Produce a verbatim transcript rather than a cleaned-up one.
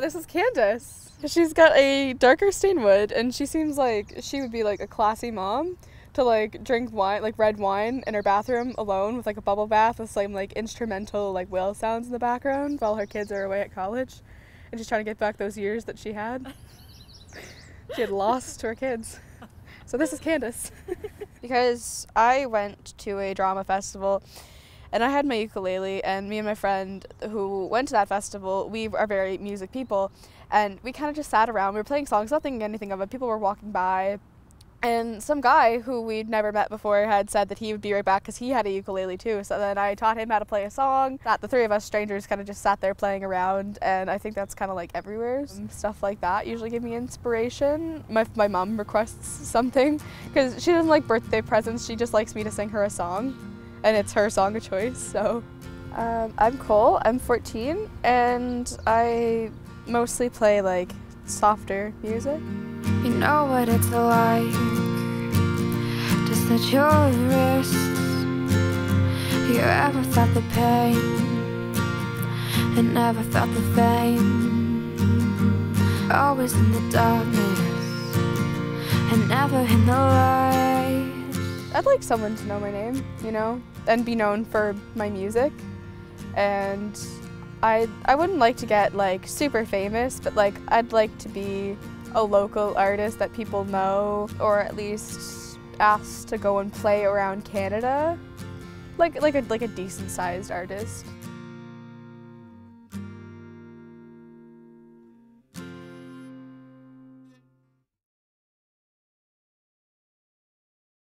this is Candace. She's got a darker stained wood, and she seems like she would be like a classy mom to like drink wine, like red wine in her bathroom alone with like a bubble bath with some like instrumental like whale sounds in the background while her kids are away at college, and she's trying to get back those years that she had. She had lost to her kids. So this is Candace. Because I went to a drama festival and I had my ukulele, and me and my friend who went to that festival, we are very music people, and we kind of just sat around. We were playing songs, not thinking anything of it. People were walking by, and some guy who we'd never met before had said that he would be right back because he had a ukulele too. So then I taught him how to play a song. That the three of us strangers kind of just sat there playing around, and I think that's kind of like everywhere. Um, stuff like that usually give me inspiration. My, my mom requests something because she doesn't like birthday presents. She just likes me to sing her a song, and it's her song of choice. So um, I'm Cole, I'm fourteen, and I mostly play like softer music. You know what it's like to slit your wrists. You ever felt the pain and never felt the fame? Always in the darkness and never in the light. I'd like someone to know my name, you know, and be known for my music. And I I wouldn't like to get like super famous, but like I'd like to be a local artist that people know, or at least asked to go and play around Canada, like like a like a decent sized artist.